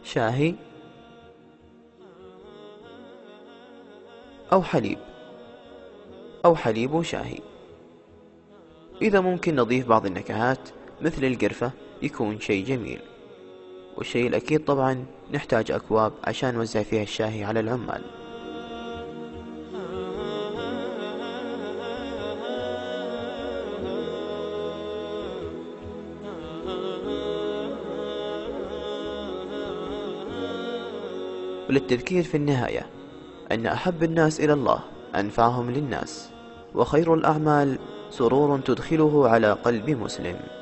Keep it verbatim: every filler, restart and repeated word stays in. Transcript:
شاهي أو حليب أو حليب وشاهي. إذا ممكن نضيف بعض النكهات مثل القرفة يكون شيء جميل. والشيء الأكيد طبعا نحتاج أكواب عشان نوزع فيها الشاهي على العمال. وللتذكير في النهاية أن أحب الناس إلى الله أنفعهم للناس، وخير الأعمال سرور تدخله على قلب مسلم.